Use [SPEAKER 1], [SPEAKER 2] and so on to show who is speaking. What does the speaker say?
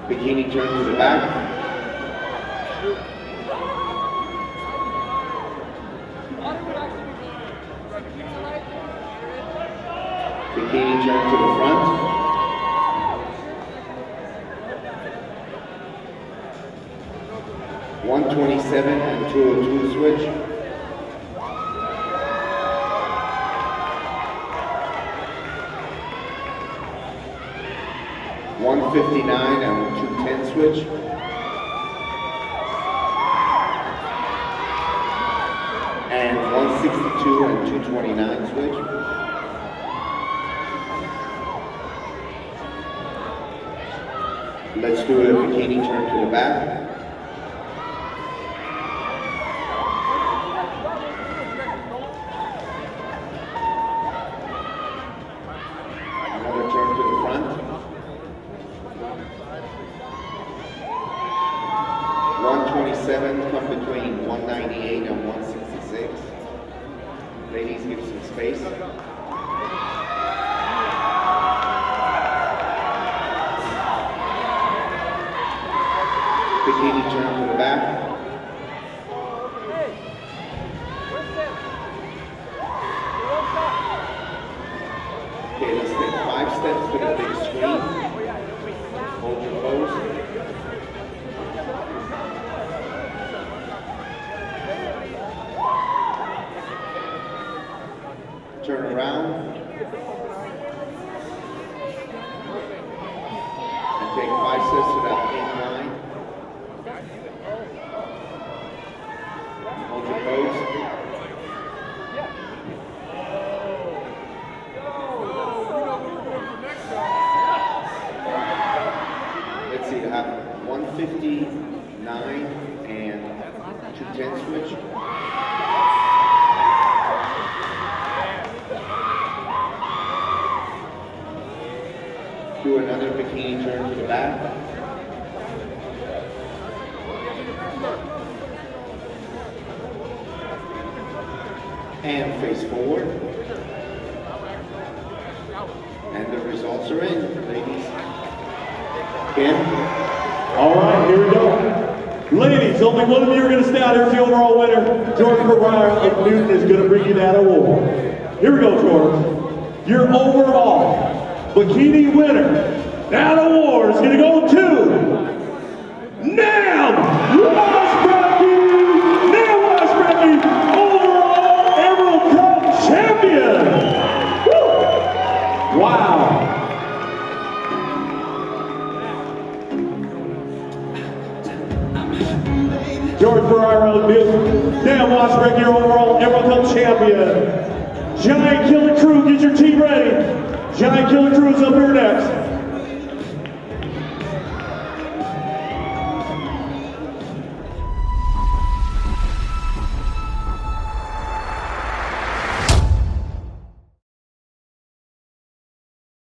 [SPEAKER 1] Bikini turn to the back. Bikini turn to the front. .127 and 202 switch. .159 and 210 switch. And 162 and 229 switch. Let's do a bikini turn to the back. Another turn to the front. 127, come between 198 and 166. Ladies, give some space. Bikini turn to the back. Okay, let's take 5 steps to the big screen. Hold your pose. Turn around. And take 5 steps to that pink line. Hold your pose. Let's see, I have 159 and 210 switch. Do another bikini turn to the back. And face forward. And the results are in, ladies. Ken?
[SPEAKER 2] All right, here we go. Ladies, only one of you are going to stay out here as the overall winner. George Pereira of Newton is going to bring you that award. Here we go, George. Your overall bikini winner. That award is going to go to Nam Washbrecki! Nam Washbrecki, overall Emerald Cup champion! Woo! Wow! George Pereira of Newton, Nam Washbrecki, your overall Emerald Cup champion. Giant Killer Crew, get your team ready. Giant Killer Crew is up here next.